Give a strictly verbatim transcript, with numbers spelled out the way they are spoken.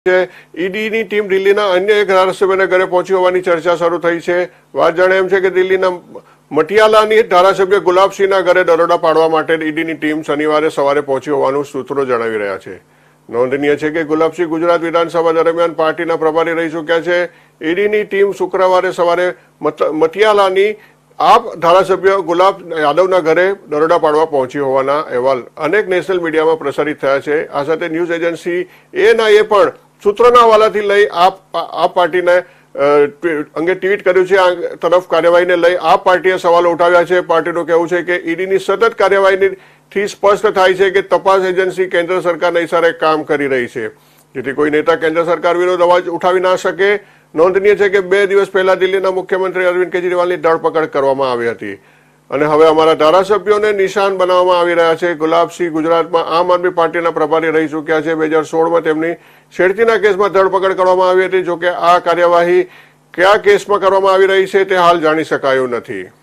ઈડીની team દિલ્હીના અન્ય એક ધારાસભ્યના ઘરે પહોંચી હોવાની ચર્ચા શરૂ થઈ છે। વાત જાણે એમ છે કે દિલ્હીના મટિયાલાની ધારાસભ્ય ગુલાબસિંહના ઘરે દરોડા પાડવા માટે ઈડીની ટીમ શનિવારે સવારે પહોંચી હોવાનું સૂત્રો જણાવી રહ્યા છે। નોંધનીય છે કે ગુલાબસિંહ ગુજરાત વિધાનસભા દરમિયાન પાર્ટીના પ્રભારી રહી ચૂક્યા છે। ઈડીની ટીમ શુક્રવારે સવારે મટિયાલાની આપ ધારાસભ્ય ગુલાબ યાદવના ઘરે દરોડા પાડવા પહોંચી હોવાના અહેવાલ અનેક નેશનલ મીડિયામાં પ્રસારિત થયા છે। આ સાથે ન્યૂઝ એજન્સી એએનઆઈએ પણ સૂત્રોના હવાલાથી લઈ આપ આપ પાર્ટીને અંગે ટ્વીટ કર્યું છે। આ તરફ કાર્યવાહીને લઈ આપ પાર્ટીએ સવાલો ઉઠાવ્યા છે। પાર્ટીનું કહેવું છે કે ઈડીની સતત કાર્યવાહીથી સ્પષ્ટ થાય છે કે તપાસ એજન્સી કેન્દ્ર સરકારના ઇશારે કામ કરી રહી છે, જેથી કોઈ નેતા કેન્દ્ર સરકાર વિરુદ્ધ અવાજ ઉઠાવી ના શકે। નોંધનીય છે કે બે દિવસ પહેલા દિલ્હીના મુખ્યમંત્રી અરવિંદ કેજરીવાલની ધરપકડ કરવામાં આવી હતી અને હવે અમારા ધારાસભ્યોને નિશાન બનાવવામાં આવી રહ્યા છે। ગુલાબસિંહ ગુજરાતમાં આમ આદમી પાર્ટીના પ્રભારી રહી ચૂક્યા છે। બે હજાર સોળમાં તેમની છેડતીના કેસમાં ધરપકડ કરવામાં આવી હતી। જોકે આ કાર્યવાહી કયા કેસમાં કરવામાં આવી રહી છે તે હાલ જાણી શકાયું નથી।